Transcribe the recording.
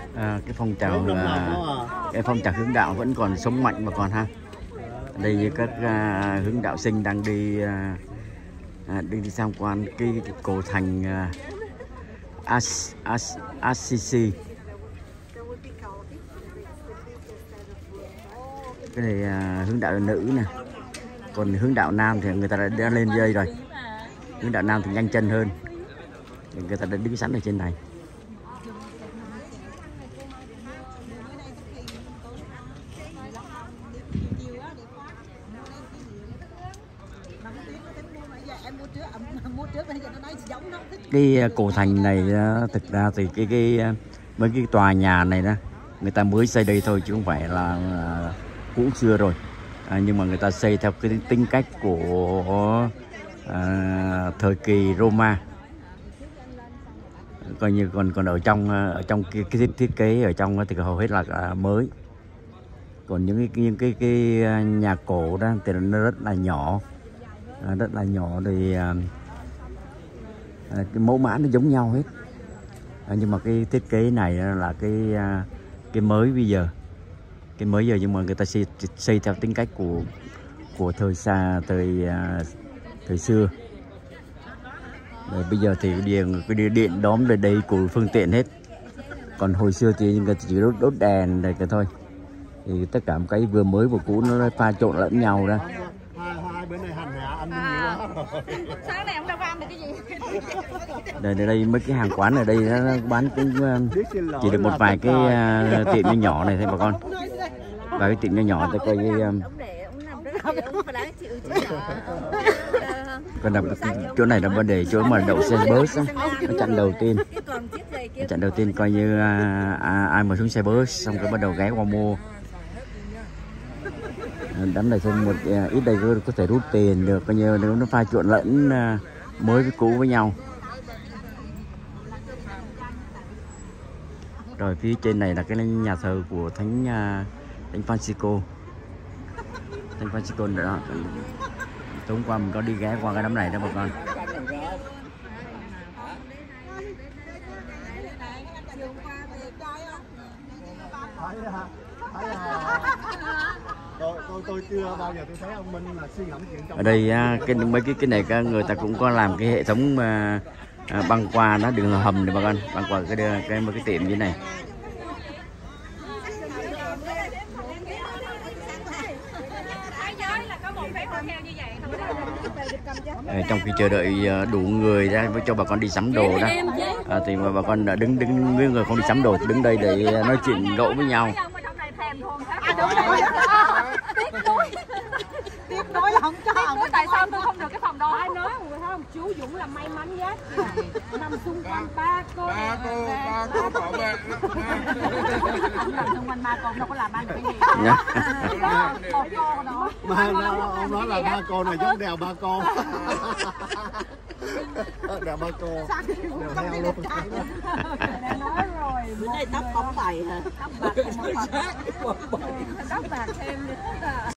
cái phong trào hướng đạo vẫn còn sống mạnh mà còn ha. Đây như các hướng đạo sinh đang đi tham quan cái cổ thành Assisi. Cái này hướng đạo nữ nè, còn hướng đạo nam thì người ta đã lên dây rồi. Hướng đạo nam thì nhanh chân hơn, người ta đã đứng sẵn ở trên này. Cái cổ thành này thực ra thì mấy cái tòa nhà này đó người ta mới xây đây thôi chứ không phải là cũ xưa rồi, nhưng mà người ta xây theo cái tính cách của thời kỳ Roma, coi như còn ở trong cái thiết kế ở trong thì hầu hết là mới. Còn những cái nhà cổ đó thì nó rất là nhỏ thì cái mẫu mã nó giống nhau hết, nhưng mà cái thiết kế này là cái mới bây giờ, nhưng mà người ta xây theo tính cách của thời xưa. Rồi bây giờ thì cái điện đóm về đây của phương tiện hết, còn hồi xưa thì người ta chỉ đốt đèn này thôi, thì tất cả một cái vừa mới vừa cũ nó pha trộn lẫn nhau ra. Sáng này ông đâu có ăn được cái gì. Đây mấy cái hàng quán ở đây nó bán cũng chỉ được một vài cái tiệm nhỏ này thôi bà con. Và cái tiệm nhỏ tôi coi như còn là chỗ này là vấn đề chỗ mà đậu xe bus á, nó chặn đầu tiên coi như ai mà xuống xe bus xong rồi bắt đầu ghé qua mua. Đám này thêm một ít đây có thể rút tiền được, coi như nếu nó pha trộn lẫn mới với cũ với nhau. Rồi phía trên này là cái nhà thờ của Thánh Francisco. Thánh Francisco đó. Tối hôm qua mình có đi ghé qua cái đám này đó bà con. Tôi chưa bao giờ tôi thấy ông Minh là suy ngẫm chuyện trong ở đây mấy cái này người ta cũng có làm cái hệ thống băng qua nó đường hầm này bà con, băng qua mấy cái tiệm như này. Trong khi chờ đợi đủ người ra cho bà con đi sắm đồ đó, thì mà bà con đứng với người không đi sắm đồ thì đứng đây để nói chuyện gẫu với nhau. Tiếp nối là không cho. Tiếp nối tại sao tôi không được cái phòng đó? Ai nói người thấy không? Chú Dũng là may mắn nhất. Nằm xung quanh ba cô bảo vệ. Nằm xung quanh ba cô đâu có làm ăn được cái gì. Một cô đó. Ông nói là ba cô này giống đèo ba cô. Đèo ba cô. Đèo heo luôn. Nói rồi. Bữa nay tóc bóng bày hả? Tóc bạc thêm.